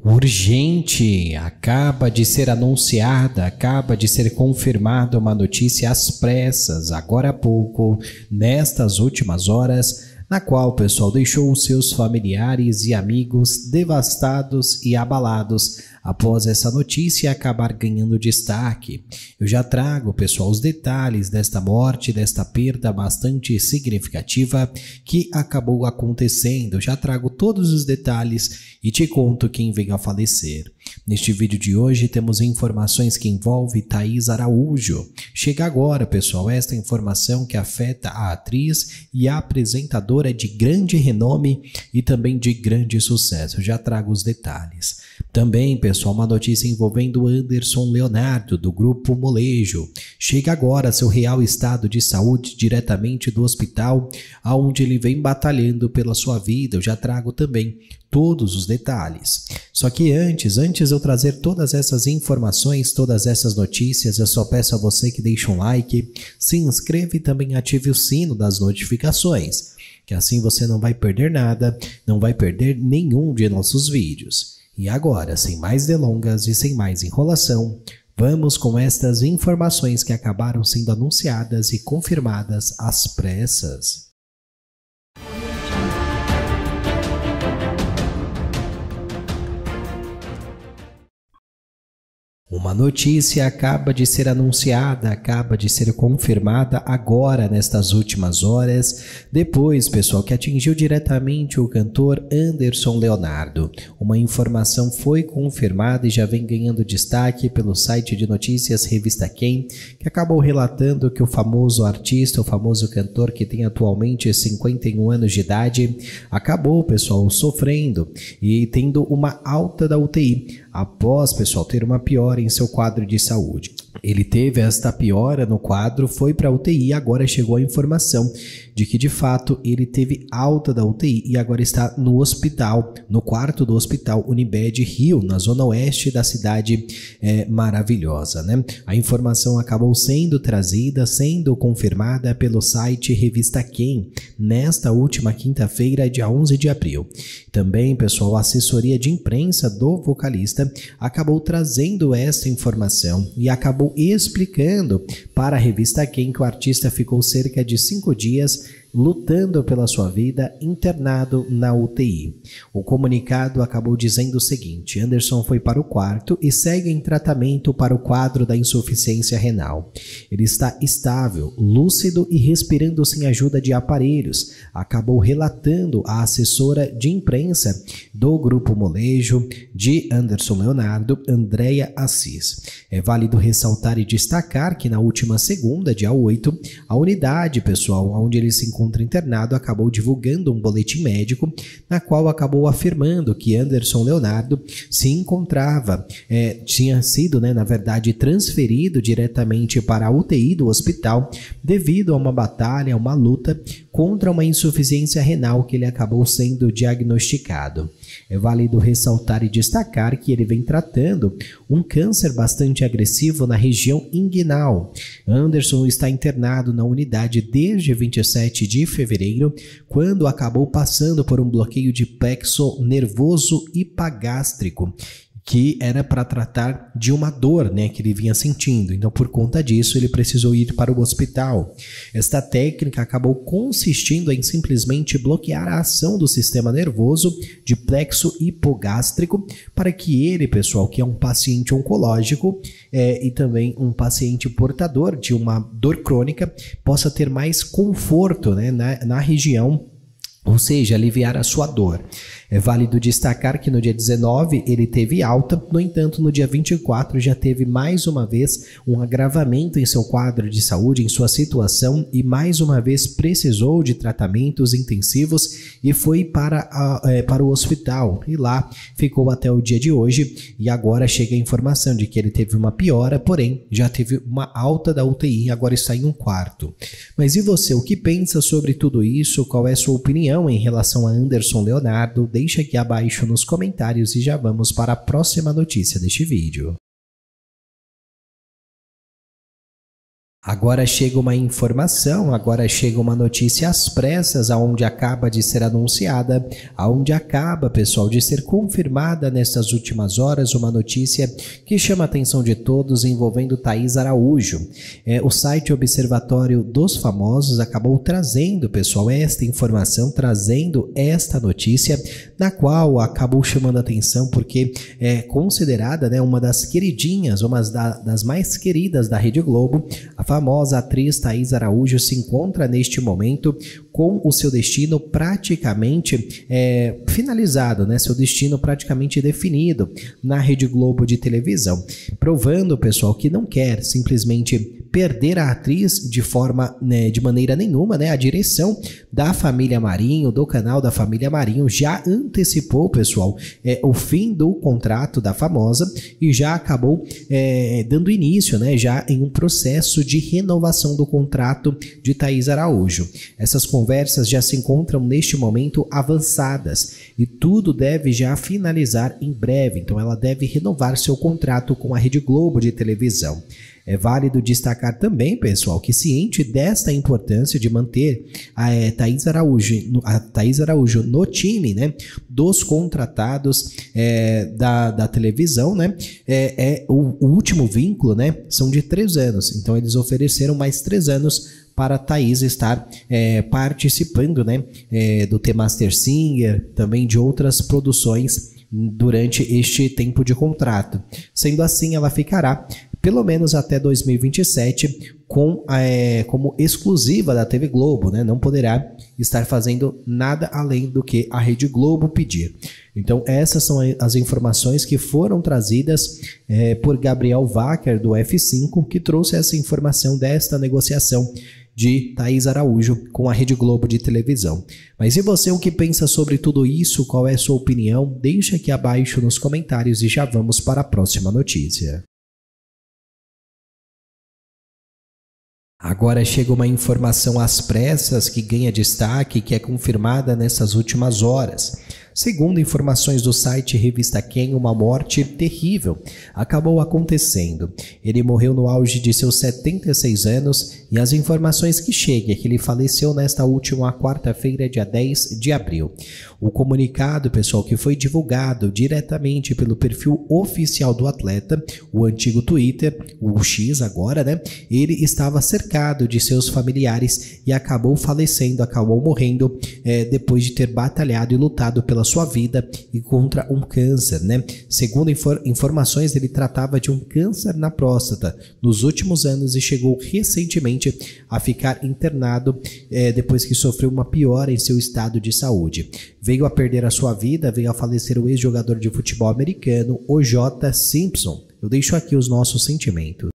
Urgente! Acaba de ser anunciada, acaba de ser confirmada uma notícia às pressas, agora há pouco, nestas últimas horas, na qual o pessoal deixou os seus familiares e amigos devastados e abalados após essa notícia acabar ganhando destaque. Eu já trago, pessoal, os detalhes desta morte, desta perda bastante significativa que acabou acontecendo. Eu já trago todos os detalhes e te conto quem veio a falecer. Neste vídeo de hoje temos informações que envolvem Thaís Araújo. Chega agora, pessoal, esta informação que afeta a atriz e a apresentadora de grande renome e também de grande sucesso. Eu já trago os detalhes. Também, pessoal, uma notícia envolvendo Anderson Leonardo, do Grupo Molejo. Chega agora seu real estado de saúde diretamente do hospital, onde ele vem batalhando pela sua vida. Eu já trago também todos os detalhes. Só que antes eu trazer todas essas informações, todas essas notícias, eu só peço a você que deixe um like, se inscreva e também ative o sino das notificações, que assim você não vai perder nada, não vai perder nenhum de nossos vídeos. E agora, sem mais delongas e sem mais enrolação, vamos com estas informações que acabaram sendo anunciadas e confirmadas às pressas. Uma notícia acaba de ser anunciada, acaba de ser confirmada agora nestas últimas horas, depois, pessoal, que atingiu diretamente o cantor Anderson Leonardo. Uma informação foi confirmada e já vem ganhando destaque pelo site de notícias Revista Quem, que acabou relatando que o famoso artista, o famoso cantor que tem atualmente 51 anos de idade, acabou, pessoal, sofrendo e tendo uma alta da UTI, após, pessoal, ter uma piora em seu quadro de saúde. Ele teve esta piora no quadro, foi para a UTI e agora chegou a informação de que de fato ele teve alta da UTI e agora está no hospital, no quarto do Hospital Unimed Rio, na zona oeste da cidade maravilhosa, né? A informação acabou sendo trazida, sendo confirmada pelo site Revista Quem, nesta última quinta-feira, dia 11 de abril. Também, pessoal, a assessoria de imprensa do vocalista acabou trazendo esta informação e acabou explicando para a Revista Quem que o artista ficou cerca de 5 dias lutando pela sua vida, internado na UTI. O comunicado acabou dizendo o seguinte: Anderson foi para o quarto e segue em tratamento para o quadro da insuficiência renal. Ele está estável, lúcido e respirando sem ajuda de aparelhos, acabou relatando a assessora de imprensa do Grupo Molejo de Anderson Leonardo, Andréia Assis. É válido ressaltar e destacar que na última segunda, dia 8, a unidade, pessoal, onde ele se encontra internado, acabou divulgando um boletim médico na qual acabou afirmando que Anderson Leonardo se encontrava, tinha sido, na verdade, transferido diretamente para a UTI do hospital devido a uma batalha, uma luta contra uma insuficiência renal que ele acabou sendo diagnosticado. É válido ressaltar e destacar que ele vem tratando um câncer bastante agressivo na região inguinal. Anderson está internado na unidade desde 27 de fevereiro, quando acabou passando por um bloqueio de plexo nervoso hipagástrico, que era para tratar de uma dor, que ele vinha sentindo. Então, por conta disso, ele precisou ir para o hospital. Esta técnica acabou consistindo em simplesmente bloquear a ação do sistema nervoso de plexo hipogástrico para que ele, pessoal, que é um paciente oncológico e também um paciente portador de uma dor crônica, possa ter mais conforto, na região, ou seja, aliviar a sua dor. É válido destacar que no dia 19 ele teve alta, no entanto, no dia 24 já teve mais uma vez um agravamento em seu quadro de saúde, em sua situação, e mais uma vez precisou de tratamentos intensivos e foi para o hospital. E lá ficou até o dia de hoje e agora chega a informação de que ele teve uma piora, porém já teve uma alta da UTI e agora está em um quarto. Mas e você, o que pensa sobre tudo isso? Qual é a sua opinião em relação a Anderson Leonardo? Deixa aqui abaixo nos comentários e já vamos para a próxima notícia deste vídeo. Agora chega uma informação, agora chega uma notícia às pressas, aonde acaba de ser anunciada, aonde acaba, pessoal, de ser confirmada nestas últimas horas uma notícia que chama a atenção de todos envolvendo Thaís Araújo. O site Observatório dos Famosos acabou trazendo, pessoal, esta informação, trazendo esta notícia, na qual acabou chamando a atenção porque é considerada, né, uma das queridinhas, uma das mais queridas da Rede Globo. A famosa atriz Thaís Araújo se encontra neste momento com o seu destino praticamente finalizado, né? Seu destino praticamente definido na Rede Globo de televisão, provando, pessoal, que não quer simplesmente perder a atriz de forma, né, de maneira nenhuma, né? A direção da família Marinho, do canal da família Marinho, já antecipou, pessoal, o fim do contrato da famosa e já acabou dando início, né, já em um processo de renovação do contrato de Thaís Araújo. Essas conversas já se encontram neste momento avançadas e tudo deve já finalizar em breve, então ela deve renovar seu contrato com a Rede Globo de televisão. É válido destacar também, pessoal, que ciente desta importância de manter a Thaís Araújo no time, né, dos contratados da televisão, né, o último vínculo, né, são de 3 anos, então eles ofereceram mais 3 anos para a Thaís estar participando, né, do The Masked Singer, também de outras produções durante este tempo de contrato. Sendo assim, ela ficará pelo menos até 2027 como exclusiva da TV Globo, né? Não poderá estar fazendo nada além do que a Rede Globo pedir. Então essas são as informações que foram trazidas por Gabriel Wacker do F5, que trouxe essa informação desta negociação de Thaís Araújo com a Rede Globo de televisão. Mas e você, o que pensa sobre tudo isso? Qual é a sua opinião? Deixa aqui abaixo nos comentários e já vamos para a próxima notícia. Agora chega uma informação às pressas que ganha destaque e que é confirmada nessas últimas horas. Segundo informações do site Revista Quem, uma morte terrível acabou acontecendo. Ele morreu no auge de seus 76 anos e as informações que chegam é que ele faleceu nesta última quarta-feira, dia 10 de abril. O comunicado, pessoal, que foi divulgado diretamente pelo perfil oficial do atleta, o antigo Twitter, o X agora, né? Ele estava cercado de seus familiares e acabou falecendo, acabou morrendo depois de ter batalhado e lutado pela sua vida e contra um câncer, né? Segundo informações, ele tratava de um câncer na próstata nos últimos anos e chegou recentemente a ficar internado depois que sofreu uma piora em seu estado de saúde. Veio a perder a sua vida, veio a falecer o ex-jogador de futebol americano, O.J. Simpson. Eu deixo aqui os nossos sentimentos.